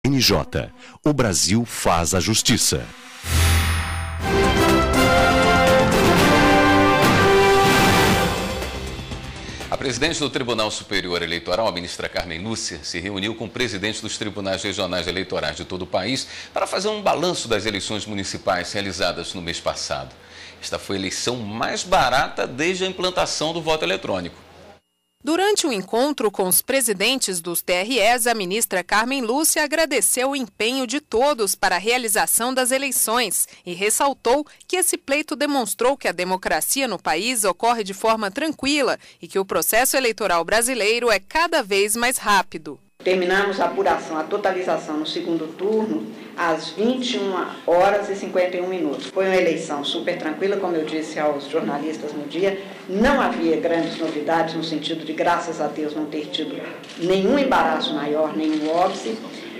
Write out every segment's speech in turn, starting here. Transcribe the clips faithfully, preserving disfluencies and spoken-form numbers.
N J. O Brasil faz a justiça. A presidente do Tribunal Superior Eleitoral, a ministra Carmen Lúcia, se reuniu com presidentes dos tribunais regionais eleitorais de todo o país para fazer um balanço das eleições municipais realizadas no mês passado. Esta foi a eleição mais barata desde a implantação do voto eletrônico. Durante o encontro com os presidentes dos T R Es, a ministra Carmen Lúcia agradeceu o empenho de todos para a realização das eleições e ressaltou que esse pleito demonstrou que a democracia no país ocorre de forma tranquila e que o processo eleitoral brasileiro é cada vez mais rápido. Terminamos a apuração, a totalização no segundo turno às vinte e uma horas e cinquenta e um minutos. Foi uma eleição super tranquila, como eu disse aos jornalistas no dia. Não havia grandes novidades no sentido de, graças a Deus, não ter tido nenhum embaraço maior, nenhum óbice,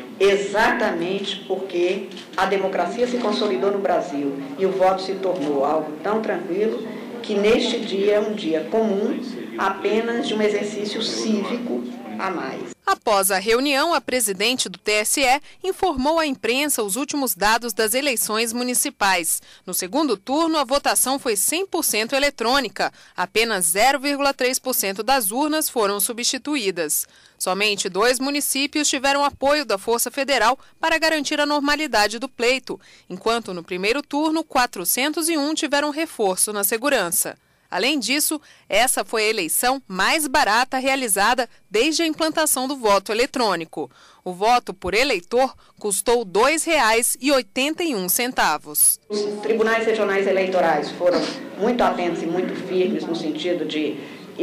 exatamente porque a democracia se consolidou no Brasil e o voto se tornou algo tão tranquilo que neste dia é um dia comum, apenas de um exercício cívico a mais. Após a reunião, a presidente do T S E informou à imprensa os últimos dados das eleições municipais. No segundo turno, a votação foi cem por cento eletrônica. Apenas zero vírgula três por cento das urnas foram substituídas. Somente dois municípios tiveram apoio da Força Federal para garantir a normalidade do pleito, enquanto no primeiro turno, quatrocentos e um tiveram reforço na segurança. Além disso, essa foi a eleição mais barata realizada desde a implantação do voto eletrônico. O voto por eleitor custou dois reais e oitenta e um centavos. Os tribunais regionais eleitorais foram muito atentos e muito firmes no sentido de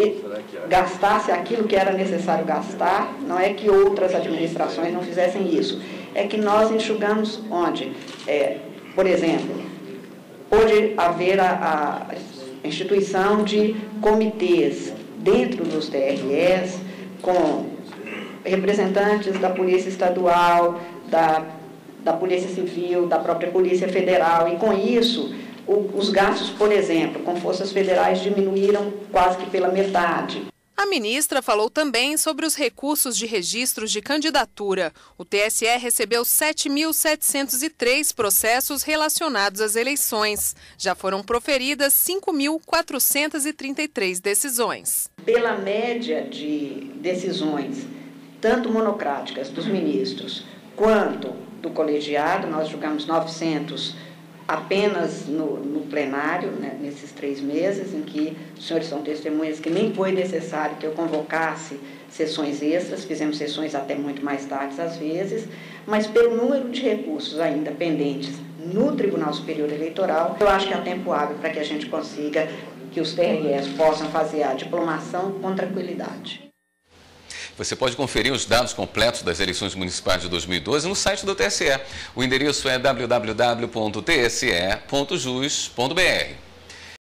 gastar-se aquilo que era necessário gastar. Não é que outras administrações não fizessem isso. É que nós enxugamos onde, é, por exemplo, pode haver a... a instituição de comitês dentro dos T R Es, com representantes da Polícia Estadual, da, da Polícia Civil, da própria Polícia Federal, e com isso, o, os gastos, por exemplo, com forças federais diminuíram quase que pela metade. A ministra falou também sobre os recursos de registros de candidatura. O T S E recebeu sete mil setecentos e três processos relacionados às eleições. Já foram proferidas cinco mil quatrocentos e trinta e três decisões. Pela média de decisões, tanto monocráticas dos ministros quanto do colegiado, nós julgamos novecentos apenas no, no plenário, né, nesses três meses, em que os senhores são testemunhas que nem foi necessário que eu convocasse sessões extras, fizemos sessões até muito mais tarde às vezes, mas pelo número de recursos ainda pendentes no Tribunal Superior Eleitoral, eu acho que há tempo hábil para que a gente consiga que os T R Es possam fazer a diplomação com tranquilidade. Você pode conferir os dados completos das eleições municipais de dois mil e doze no site do T S E. O endereço é w w w ponto t s e ponto jus ponto b r.